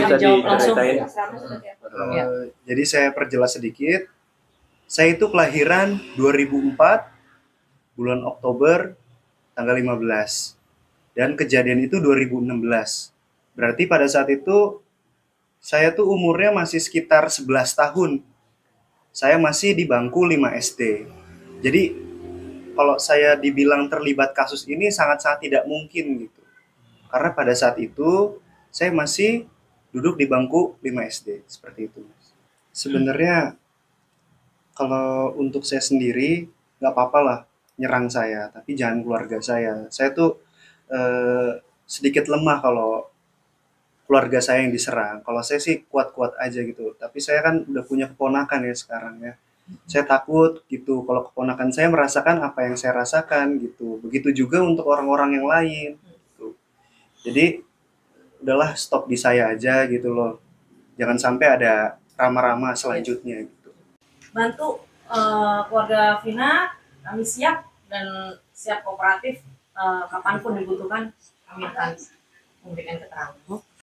bisa jawab langsung. diceritain? Ya. Jadi saya perjelas sedikit. Saya itu kelahiran 2004 bulan Oktober tanggal 15 dan kejadian itu 2016. Berarti pada saat itu saya tuh umurnya masih sekitar 11 tahun. Saya masih di bangku 5 SD. Jadi kalau saya dibilang terlibat kasus ini sangat-sangat tidak mungkin gitu. Karena pada saat itu saya masih duduk di bangku 5 SD, seperti itu. Sebenarnya kalau untuk saya sendiri nggak apa-apa lah nyerang saya, tapi jangan keluarga saya. Saya tuh sedikit lemah kalau keluarga saya yang diserang. Kalau saya sih kuat-kuat aja gitu. Tapi saya kan udah punya keponakan ya sekarang ya. Saya takut gitu kalau keponakan saya merasakan apa yang saya rasakan gitu. Begitu juga untuk orang-orang yang lain gitu. Jadi udahlah stop di saya aja gitu loh. Jangan sampai ada rama-rama selanjutnya gitu. Bantu keluarga Vina, kami siap dan siap kooperatif kapanpun dibutuhkan, kami akan memberikan keterangan.